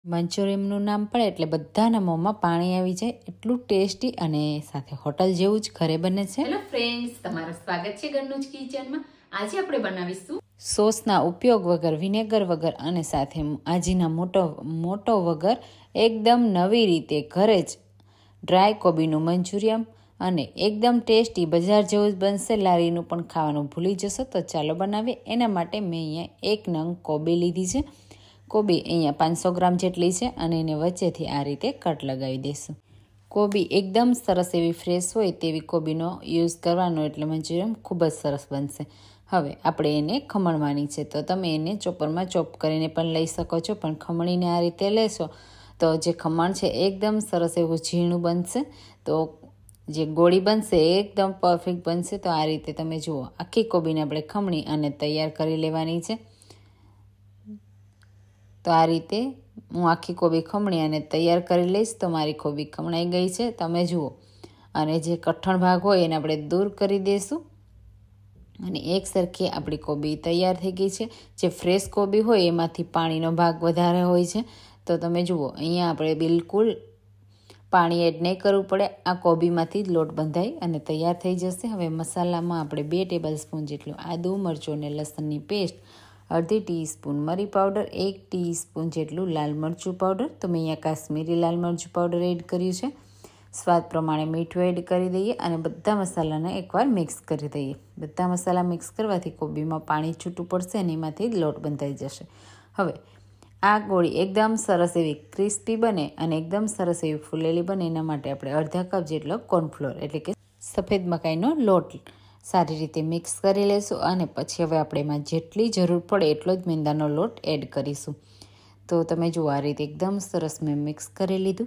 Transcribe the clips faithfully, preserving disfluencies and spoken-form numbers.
મંચુરિયમનું નામ પડે એટલે બધાના મોંમાં પાણી આવી જાય, એટલું ટેસ્ટી અને સાથે હોટલ જેવું જ ઘરે બને છે. હેલો ફ્રેન્ડ્સ, તમારું સ્વાગત છે ઘરનું જ કિચનમાં. આજે આપણે બનાવીશું સોસના ઉપયોગ વગર, વિનેગર વગર અને સાથે આજીના મોટો મોટો વગર એકદમ નવી રીતે ઘરે જ ડ્રાય કોબીનું મંચુરિયમ અને એકદમ ટેસ્ટી બજાર જેવું જ બનશે. લારીનું પણ ખાવાનું ભૂલી જશો. તો ચાલો બનાવીએ. એના માટે મેં અહીંયા એક નંગ કોબી લીધી છે. કોબી અહીંયા પાંચસો ગ્રામ જેટલી છે અને એને વચ્ચેથી આ રીતે કટ લગાવી દઈશું. કોબી એકદમ સરસ એવી ફ્રેશ હોય તેવી કોબીનો યુઝ કરવાનો, એટલે મંચુરિયમ ખૂબ જ સરસ બનશે. હવે આપણે એને ખમણવાની છે, તો તમે એને ચોપરમાં ચોપ કરીને પણ લઈ શકો છો, પણ ખમણીને આ રીતે લેશો તો જે ખમણ છે એકદમ સરસ એવું ઝીણું બનશે. તો જે ગોળી બનશે એ એકદમ પરફેક્ટ બનશે. તો આ રીતે તમે જુઓ, આખી કોબીને આપણે ખમણી અને તૈયાર કરી લેવાની છે. તો આ રીતે હું આખી કોબી ખમણી અને તૈયાર કરી લઈશ. તો મારી કોબી ખમણાઈ ગઈ છે, તમે જુઓ. અને જે કઠણ ભાગ હોય એને આપણે દૂર કરી દઈશું અને એક સરખી આપણી કોબી તૈયાર થઈ ગઈ છે. જે ફ્રેશ કોબી હોય એમાંથી પાણીનો ભાગ વધારે હોય છે. તો તમે જુઓ, અહીંયા આપણે બિલકુલ પાણી એડ નહીં કરવું પડે. આ કોબીમાંથી જ લોટ બંધાઈ અને તૈયાર થઈ જશે. હવે મસાલામાં આપણે બે ટેબલ સ્પૂન જેટલું આદુ, મરચું અને લસણની પેસ્ટ, અડધી ટીસ્પૂન મરી પાવડર, એક ટીસ્પૂન જેટલું લાલ મરચું પાવડર, તો મેં અહીંયા કાશ્મીરી લાલ મરચું પાવડર એડ કર્યું છે. સ્વાદ પ્રમાણે મીઠું એડ કરી દઈએ અને બધા મસાલાને એકવાર મિક્સ કરી દઈએ. બધા મસાલા મિક્સ કરવાથી કોબીમાં પાણી છૂટું પડશે અને એમાંથી જ લોટ બંધાઈ જશે. હવે આ ગોળી એકદમ સરસ એવી ક્રિસ્પી બને અને એકદમ સરસ એવી ફૂલેલી બને, એના માટે આપણે અડધા કપ જેટલો કોર્નફ્લોર એટલે કે સફેદ મકાઈનો લોટ સારી રીતે મિક્સ કરી લઈશું. અને પછી હવે આપણે એમાં જેટલી જરૂર પડે એટલો જ મેંદાનો લોટ એડ કરીશું. તો તમે જુઓ, આ રીતે એકદમ સરસ મેં મિક્સ કરી લીધું.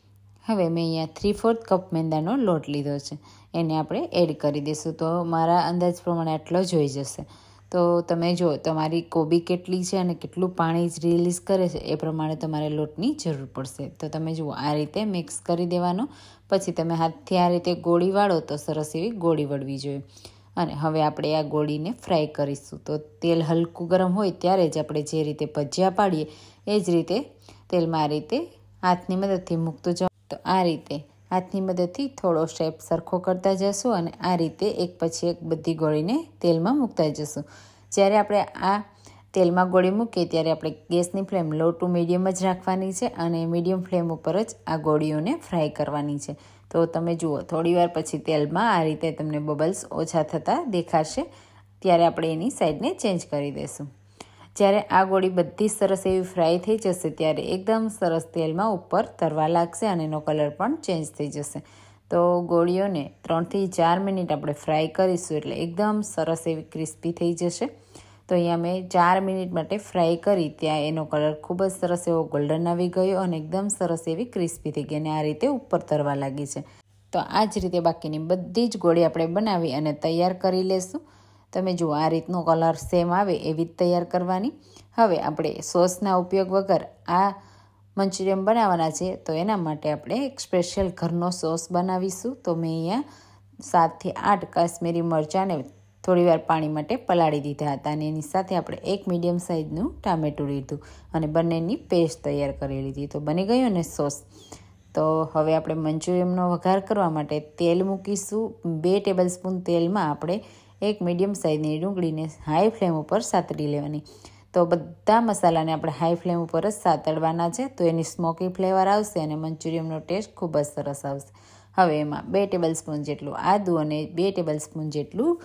હવે મેં અહીંયા થ્રી ફોર્થ કપ મેંદાનો લોટ લીધો છે, એને આપણે એડ કરી દઈશું. તો મારા અંદાજ પ્રમાણે આટલો જ હોઈ જશે. તો તમે જુઓ, તમારી કોબી કેટલી છે અને કેટલું પાણી જ રિલીઝ કરે છે એ પ્રમાણે તમારે લોટની જરૂર પડશે. તો તમે જુઓ, આ રીતે મિક્સ કરી દેવાનો. પછી તમે હાથથી આ રીતે ગોળી વાળો તો સરસ એવી ગોળી વળવી જોઈએ. અને હવે આપણે આ ગોળીને ફ્રાય કરીશું. તો તેલ હલકું ગરમ હોય ત્યારે જ આપણે જે રીતે ભજીયા પાડીએ એ જ રીતે તેલમાં આ રીતે હાથની મદદથી મૂકતું જાઓ. તો આ રીતે હાથની મદદથી થોડો શેપ સરખો કરતા જશું અને આ રીતે એક પછી એક બધી ગોળીને તેલમાં મૂકતા જશું. જ્યારે આપણે આ તેલમાં ગોળી મૂકીએ ત્યારે આપણે ગેસની ફ્લેમ લો ટુ મીડિયમ જ રાખવાની છે અને મીડિયમ ફ્લેમ ઉપર જ આ ગોળીઓને ફ્રાય કરવાની છે. તો તમે જુઓ, થોડી વાર પછી તેલમાં આ રીતે તમને બબલ્સ ઓછા થતાં દેખાશે, ત્યારે આપણે એની સાઈડને ચેન્જ કરી દઈશું. જ્યારે આ ગોળી બધી સરસ એવી ફ્રાય થઈ જશે ત્યારે એકદમ સરસ તેલમાં ઉપર તરવા લાગશે અને એનો કલર પણ ચેન્જ થઈ જશે. તો ગોળીઓને ત્રણથી ચાર મિનિટ આપણે ફ્રાય કરીશું એટલે એકદમ સરસ એવી ક્રિસ્પી થઈ જશે. તો અહીંયા મેં ચાર મિનિટ માટે ફ્રાય કરી, ત્યાં એનો કલર ખૂબ જ સરસ એવો ગોલ્ડન આવી ગયો અને એકદમ સરસ એવી ક્રિસ્પી થઈ ગઈ અને આ રીતે ઉપર તરવા લાગી છે. તો આ જ રીતે બાકીની બધી જ ગોળી આપણે બનાવી અને તૈયાર કરી લેશું. તમે જુઓ, આ રીતનો કલર સેમ આવે એવી જ તૈયાર કરવાની. હવે આપણે સોસના ઉપયોગ વગર આ મંચુરિયમ બનાવવાના છે, તો એના માટે આપણે એક સ્પેશિયલ ઘરનો સોસ બનાવીશું. તો મેં અહીંયા સાતથી આઠ કાશ્મીરી મરચાંને થોડીવાર પાણી માટે પલાળી દીધા હતા અને એની સાથે આપણે એક મીડિયમ સાઇઝનું ટામેટું લીધું અને બંનેની પેસ્ટ તૈયાર કરી લીધી. તો બની ગયો ને સોસ. તો હવે આપણે મંચુરિયમનો વઘાર કરવા માટે તેલ મૂકીશું. બે ટેબલ સ્પૂન તેલમાં આપણે એક મીડિયમ સાઇઝની ડુંગળીને હાઈ ફ્લેમ ઉપર સાતળી લેવાની. તો બધા મસાલાને આપણે હાઈ ફ્લેમ ઉપર જ સાતળવાના છે, તો એની સ્મોકી ફ્લેવર આવશે અને મંચુરિયમનો ટેસ્ટ ખૂબ જ સરસ આવશે. હવે એમાં બે ટેબલ સ્પૂન જેટલું આદું અને બે ટેબલ સ્પૂન જેટલું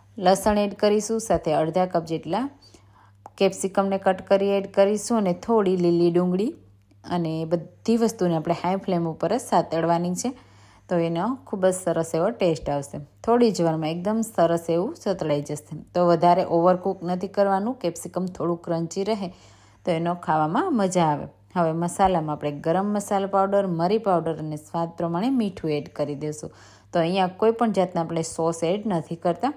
લસણ એડ કરીશું. સાથે અડધા કપ જેટલા કેપ્સિકમને કટ કરી એડ કરીશું અને થોડી લીલી ડુંગળી, અને બધી વસ્તુને આપણે હાઈ ફ્લેમ ઉપર જ સાતળવાની છે. તો એનો ખૂબ જ સરસ એવો ટેસ્ટ આવશે. થોડી જ વારમાં એકદમ સરસ એવું સતળાઈ જશે. તો વધારે ઓવરકુક નથી કરવાનું, કેપ્સિકમ થોડું ક્રન્ચી રહે તો એનો ખાવામાં મજા આવે. હવે મસાલામાં આપણે ગરમ મસાલા પાવડર, મરી પાવડર અને સ્વાદ પ્રમાણે મીઠું એડ કરી દઈશું. તો અહીંયા કોઈ પણ જાતના આપણે સોસ એડ નથી કરતા.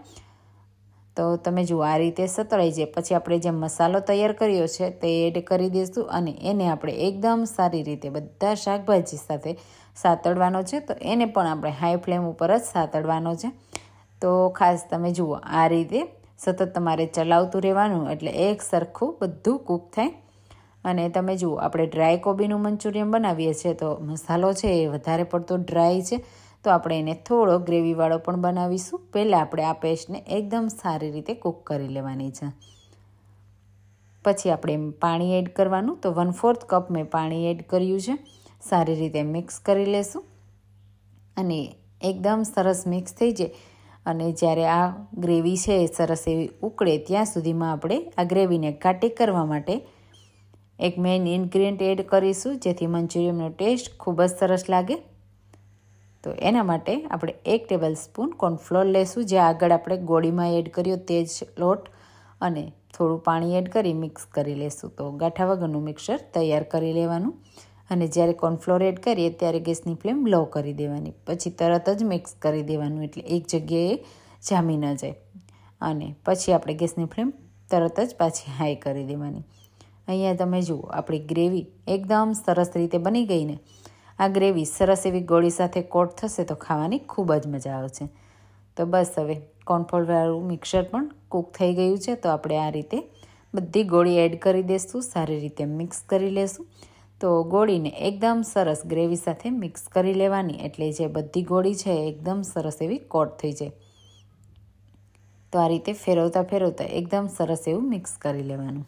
તો તમે જુઓ, આ રીતે સતળાઈ જાય પછી આપણે જે મસાલો તૈયાર કર્યો છે તે એડ કરી દઈશું અને એને આપણે એકદમ સારી રીતે બધા શાકભાજી સાથે સાતળવાનો છે. તો એને પણ આપણે હાઈ ફ્લેમ ઉપર જ સાતળવાનો છે. તો ખાસ તમે જુઓ, આ રીતે સતત તમારે ચલાવતું રહેવાનું એટલે એક સરખું બધું કૂક થાય અને તમે જુઓ આપણે ડ્રાય કોબીનું મંચુરિયન બનાવીએ છીએ તો મસાલો છે એ વધારે પડતો ડ્રાય છે, તો આપણે એને થોડો ગ્રેવીવાળો પણ બનાવીશું. પહેલાં આપણે આ પેસ્ટને એકદમ સારી રીતે કૂક કરી લેવાની છે. પછી આપણે પાણી એડ કરવાનું, તો વન ફોર્થ કપ મેં પાણી એડ કર્યું છે. સારી રીતે મિક્સ કરી લેશું અને એકદમ સરસ મિક્સ થઈ જાય અને જ્યારે આ ગ્રેવી છે એ સરસ એવી ઉકળે ત્યાં સુધીમાં આપણે આ ગ્રેવીને ઘાટી કરવા માટે એક મેઇન ઇન્ગ્રીડિયન્ટ એડ કરીશું, જેથી મંચુરિયનનો ટેસ્ટ ખૂબ જ સરસ લાગે. તો એના માટે આપણે એક ટેબલ સ્પૂન કોર્નફ્લોર લેશું, જે આગળ આપણે ગોળીમાં એડ કર્યો તે જ લોટ, અને થોડું પાણી એડ કરી મિક્સ કરી લેશું. તો ગાંઠા વગરનું મિક્સર તૈયાર કરી લેવાનું અને જ્યારે કોર્નફ્લોર એડ કરીએ ત્યારે ગેસની ફ્લેમ લો કરી દેવાની. પછી તરત જ મિક્સ કરી દેવાનું, એટલે એક જગ્યાએ જામી ન જાય. અને પછી આપણે ગેસની ફ્લેમ તરત જ પાછી હાઈ કરી દેવાની. અહીંયા તમે જુઓ આપણી ગ્રેવી એકદમ સરસ રીતે બની ગઈ ને. આ ગ્રેવી સરસ એવી ગોળી સાથે કોટ થશે તો ખાવાની ખૂબ જ મજા આવશે. તો બસ હવે કોર્નફ્લોરવાળું મિક્સર પણ કૂક થઈ ગયું છે, તો આપણે આ રીતે બધી ગોળી એડ કરી દઈશું, સારી રીતે મિક્સ કરી લેશું. તો ગોળીને એકદમ સરસ ગ્રેવી સાથે મિક્સ કરી લેવાની, એટલે જે બધી ગોળી છે એકદમ સરસ એવી કોટ થઈ જાય. તો આ રીતે ફેરવતા ફેરવતા એકદમ સરસ એવું મિક્સ કરી લેવાનું.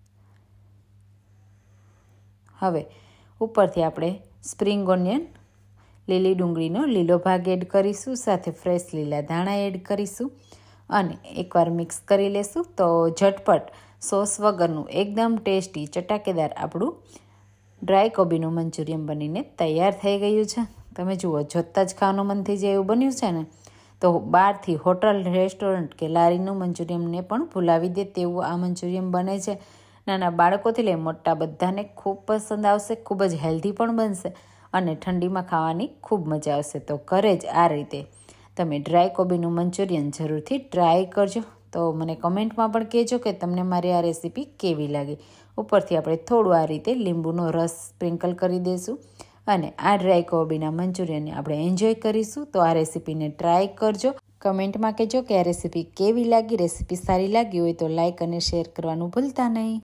હવે ઉપરથી આપણે સ્પ્રિંગ ઓનિયન, લીલી ડુંગળીનો લીલો ભાગ એડ કરીશું, સાથે ફ્રેશ લીલા ધાણા એડ કરીશું અને એકવાર મિક્સ કરી લેશું. તો ઝટપટ સોસ વગરનું એકદમ ટેસ્ટી ચટાકેદાર આપણું ડ્રાય કોબીનું મંચુરિયન બનીને તૈયાર થઈ ગયું છે. તમે જુઓ, જોતાં જ ખાવાનું મન થઈ જાય એવું બન્યું છે ને. તો બહારથી હોટલ, રેસ્ટોરન્ટ કે લારીનું મંચુરિયનને પણ ભૂલાવી દે તેવું આ મંચુરિયન બને છે. નાના બાળકોથી લઈ મોટા બધાને ખૂબ પસંદ આવશે, ખૂબ જ હેલ્ધી પણ બનશે અને ઠંડીમાં ખાવાની ખૂબ મજા આવશે. તો ઘરે જ આ રીતે તમે ડ્રાય કોબીનું મંચુરિયન જરૂરથી ટ્રાય કરજો. તો મને કમેન્ટમાં પણ કહેજો કે તમને મારી આ રેસીપી કેવી લાગી. ઉપરથી આપણે થોડું આ રીતે લીંબુનો રસ સ્પ્રિંકલ કરી દઈશું અને આ ડ્રાય કોબીના મંચુરિયનને આપણે એન્જોય કરીશું. તો આ રેસીપીને ટ્રાય કરજો. કમેન્ટમાં કહેજો કે આ રેસીપી કેવી લાગી. રેસીપી સારી લાગી હોય તો લાઇક અને શેર કરવાનું ભૂલતા નહીં.